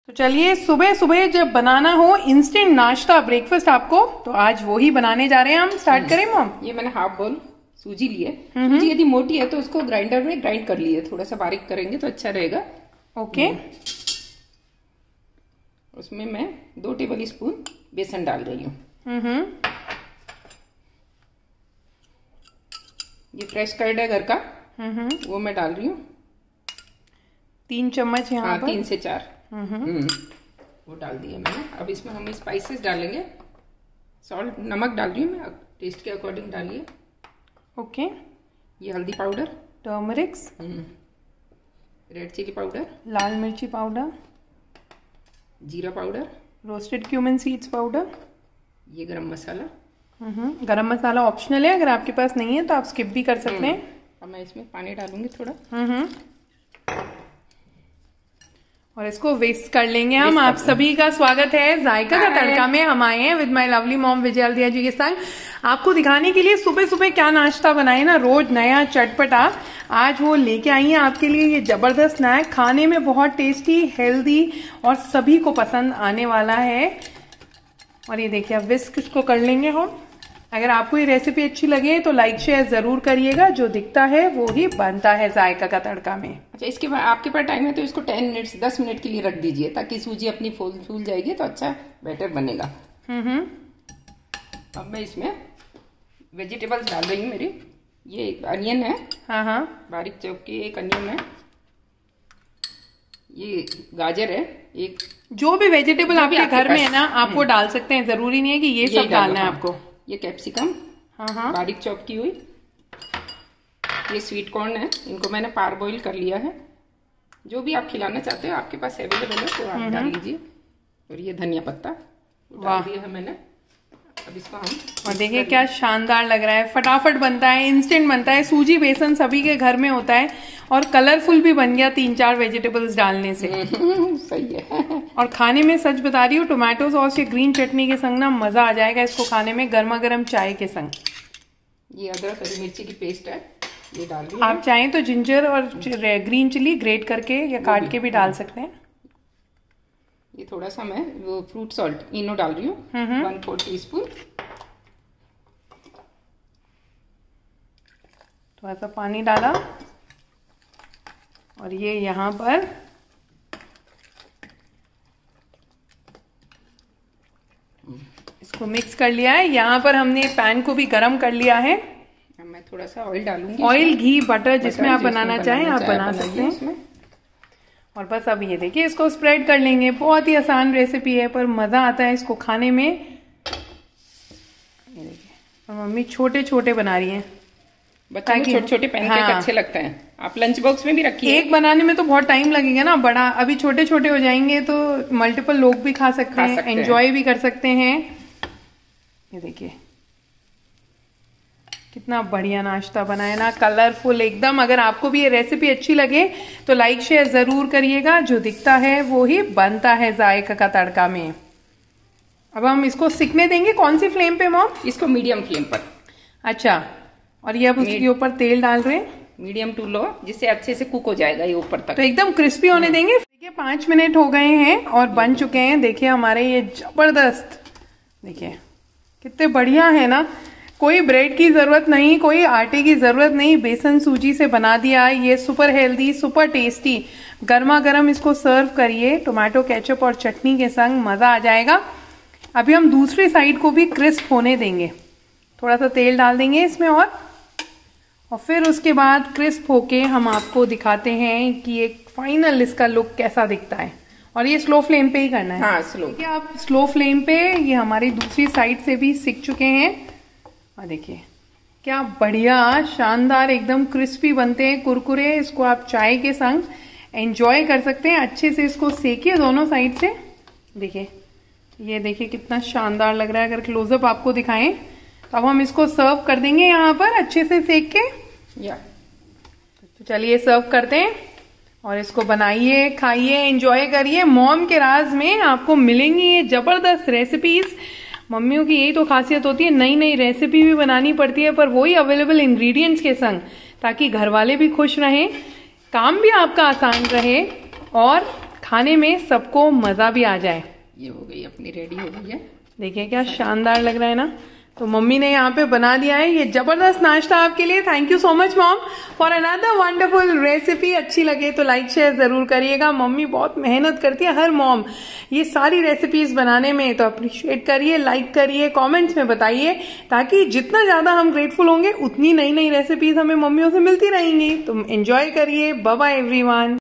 तो चलिए, सुबह सुबह जब बनाना हो इंस्टेंट नाश्ता ब्रेकफास्ट आपको, तो आज वो ही बनाने जा रहे हैं हम। स्टार्ट करें मॉम? ये मैंने हाफ बोल सूजी लिए। सूजी यदि मोटी है तो उसको ग्राइंडर में ग्राइंड कर लिए, थोड़ा सा बारीक करेंगे तो अच्छा रहेगा। ओके। उसमें मैं 2 टेबल स्पून बेसन डाल रही हूँ। ये फ्रेश कर्ड है घर का, वो मैं डाल रही हूँ 3 चम्मच यहाँ पर। 3 से 4 वो डाल दिया मैंने। अब इसमें हम स्पाइसेस डालेंगे। सॉल्ट, नमक डाल रही हूँ मैं, टेस्ट के अकॉर्डिंग डालिए। ओके। ये हल्दी powder, turmerics, red chili powder, लाल मिर्ची पाउडर, जीरा powder, roasted cumin seeds powder, ये गरम मसाला। गरम मसाला ऑप्शनल है, अगर आपके पास नहीं है तो आप स्किप भी कर सकते हैं। अब मैं इसमें पानी डालूंगी थोड़ा, और इसको विस्क कर लेंगे हम। आप सभी का स्वागत है जायका का तड़का में। हम आए हैं with my lovely mom Vijayaldiya ji के संग, आपको दिखाने के लिए सुबह सुबह क्या नाश्ता बनाए ना, रोज नया चटपटा। आज वो लेके आई हैं आपके लिए ये जबरदस्त स्नैक, खाने में बहुत टेस्टी, हेल्दी और सभी को पसंद आने वाला है। और ये देखिए, अब विस्क इसको कर लेंगे हम। अगर आपको ये रेसिपी अच्छी लगे तो लाइक शेयर जरूर करिएगा। जो दिखता है वो ही बनता है जायका का तड़का में। अच्छा, इसके बाद आपके पास टाइम है तो इसको 10 मिनट के लिए रख दीजिए, ताकि सूजी अपनी फूल जाएगी तो अच्छा बैटर बनेगा। अब मैं इसमें वेजिटेबल्स डाल रही हूँ मेरी। ये एक अनियन है, बारीक चॉप की एक अनियन है। ये गाजर है एक। जो भी वेजिटेबल आपके घर में है ना, आप वो डाल सकते हैं, जरूरी नहीं है कि ये सब डालना है आपको। ये कैप्सिकम, बारीक चॉप की हुई। ये स्वीट कॉर्न है, इनको मैंने पार बॉईल कर लिया है। जो भी आप खिलाना चाहते हो आपके पास अवेलेबल है तो आप डाल लीजिए। और ये धनिया पत्ता डाल दिया है मैंने। अब इसको हम, और देखिए क्या शानदार लग रहा है, फटाफट बनता है, इंस्टेंट बनता है। सूजी बेसन सभी के घर में होता है और कलरफुल भी बन गया 3-4 वेजिटेबल्स डालने से। सही है। और खाने में सच बता रही हूँ, टोमेटो सॉस या ग्रीन चटनी के संग ना मजा आ जाएगा इसको खाने में, गर्मा गर्म चाय के संग। ये अदरक हरी मिर्ची की पेस्ट है, ये डाल रही हूँ। आप चाहें तो जिंजर और ग्रीन चिली ग्रेट करके या काट के भी डाल सकते हैं। ये थोड़ा सा मैं वो फ्रूट सॉल्ट इनो डाल रही हूँ 1/4 टीस्पून। थोड़ा सा पानी डाला और ये यहाँ पर इसको मिक्स कर लिया है। यहाँ पर हमने पैन को भी गरम कर लिया है। अब मैं थोड़ा सा ऑयल डालूंगी, ऑयल, घी, बटर जिसमें आप बनाना चाहें आप बना सकते हैं। और बस अब ये देखिए, इसको स्प्रेड कर लेंगे। बहुत ही आसान रेसिपी है पर मजा आता है इसको खाने में। ये देखिए, और मम्मी छोटे छोटे बना रही हैं, बच्चों को छोटे छोटे पैनकेक अच्छे लगते हैं। आप लंच बॉक्स में भी रखिए। एक बनाने में तो बहुत टाइम लगेगा ना, बड़ा अभी छोटे छोटे हो जाएंगे तो मल्टीपल लोग भी खा सकते हैं, एंजॉय भी कर सकते हैं। ये देखिए कितना बढ़िया नाश्ता बनाया ना, कलरफुल एकदम। अगर आपको भी ये रेसिपी अच्छी लगे तो लाइक शेयर जरूर करिएगा। जो दिखता है वो ही बनता है जायका का तड़का में। अब हम इसको सिकने देंगे। कौन सी फ्लेम पे मॉम? इसको मीडियम फ्लेम पर। अच्छा, और ये अब उसके ऊपर तेल डाल रहे हैं, मीडियम टू लो, जिससे अच्छे से कुक हो जाएगा ये ऊपर तक। तो एकदम क्रिस्पी होने देंगे। देखिए 5 मिनट हो गए हैं और बन चुके हैं। देखिए हमारे ये जबरदस्त, देखिए कितने बढ़िया है ना। कोई ब्रेड की जरूरत नहीं, कोई आटे की जरूरत नहीं, बेसन सूजी से बना दिया। ये सुपर हेल्दी, सुपर टेस्टी। गर्मा गर्म इसको सर्व करिए टोमेटो केचप और चटनी के संग, मजा आ जाएगा। अभी हम दूसरी साइड को भी क्रिस्प होने देंगे। थोड़ा सा तेल डाल देंगे इसमें और फिर उसके बाद क्रिस्प होके हम आपको दिखाते हैं कि एक फाइनल इसका लुक कैसा दिखता है। और ये स्लो फ्लेम पे ही करना है। हाँ, स्लो। आप स्लो फ्लेम पे। ये हमारी दूसरी साइड से भी सिक चुके हैं और देखिए क्या बढ़िया शानदार एकदम क्रिस्पी बनते हैं, कुरकुरे। इसको आप चाय के संग एंजॉय कर सकते हैं। अच्छे से इसको सेकिए दोनों साइड से। देखिए, ये देखिए कितना शानदार लग रहा है। अगर क्लोजअप आपको दिखाएं तो अब हम इसको सर्व कर देंगे यहाँ पर अच्छे से सेक के। तो चलिए सर्व करते हैं और इसको बनाइए, खाइए, एंजॉय करिए। मॉम के राज में आपको मिलेंगी ये जबरदस्त रेसिपीज। मम्मियों की यही तो खासियत होती है, नई नई रेसिपी भी बनानी पड़ती है पर वही अवेलेबल इंग्रेडिएंट्स के संग, ताकि घर वाले भी खुश रहें, काम भी आपका आसान रहे और खाने में सबको मजा भी आ जाए। ये हो गई अपनी, रेडी हो गई है। देखिए क्या शानदार लग रहा है ना। तो मम्मी ने यहाँ पे बना दिया है ये जबरदस्त नाश्ता आपके लिए। Thank you so much mom for another wonderful recipe. अच्छी लगे तो लाइक शेयर जरूर करिएगा। मम्मी बहुत मेहनत करती है, हर मॉम ये सारी रेसिपीज बनाने में, तो अप्रिशिएट करिए, लाइक करिए, कमेंट्स में बताइए, ताकि जितना ज्यादा हम ग्रेटफुल होंगे उतनी नई नई रेसिपीज हमें मम्मियों से मिलती रहेंगी। तो एंजॉय करिए। Bye bye everyone.